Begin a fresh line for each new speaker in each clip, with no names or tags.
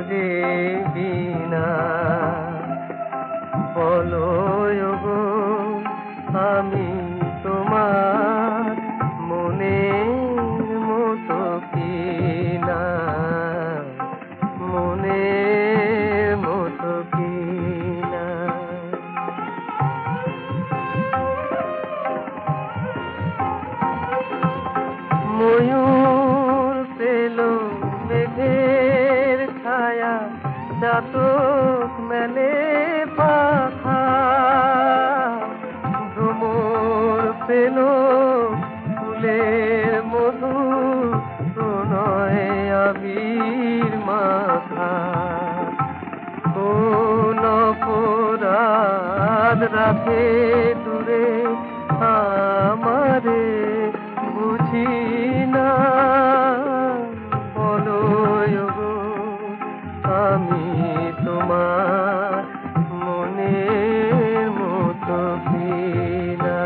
খোঁজে বিনা। বলো গো আমি তোমার মনের মতো কিনা, মনের মতো কিনা। ময়ূর পেল মেঘের ছায়া, চাতক মেলে পাখা। ভ্রমর পেল ফুলের মধু, প্রণয় আবির মাখা। কোন অপরাধ রাখে দূরে আমারে বুঝি না। বলো গো আমি তোমার মনের মতো কিনা।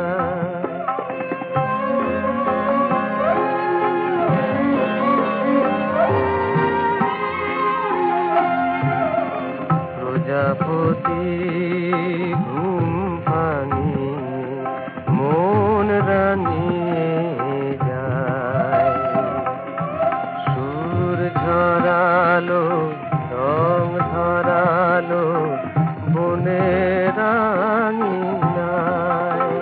প্রজাপতি ঘুম ভাঙি মন রানিয়ে যায়। সুর ঝরালো রং ধরালো বনের রাঙিনায়।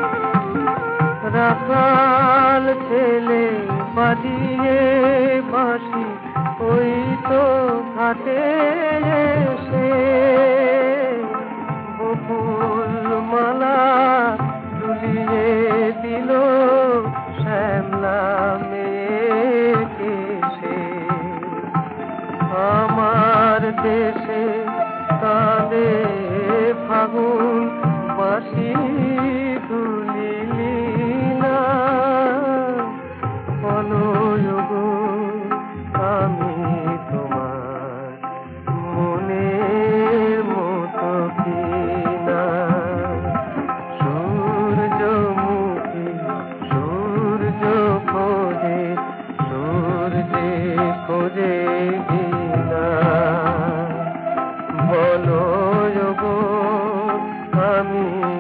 রাখাল ছেলে বাজিয়ে বাঁশি ওই তো ঘাটে এসে। বকুল মালা দুলিয়ে দিল শ্যামলা মেয়েকে সে। আমার দেশে কাঁদে ফাগুন বাঁশি তুলিলি না। বলো গো আমি তোমার মনের মতো কিনা। সূর্যমুখী সূর্য খোঁজে, সূর্যে খোঁজে বিনা। বলো গো আমি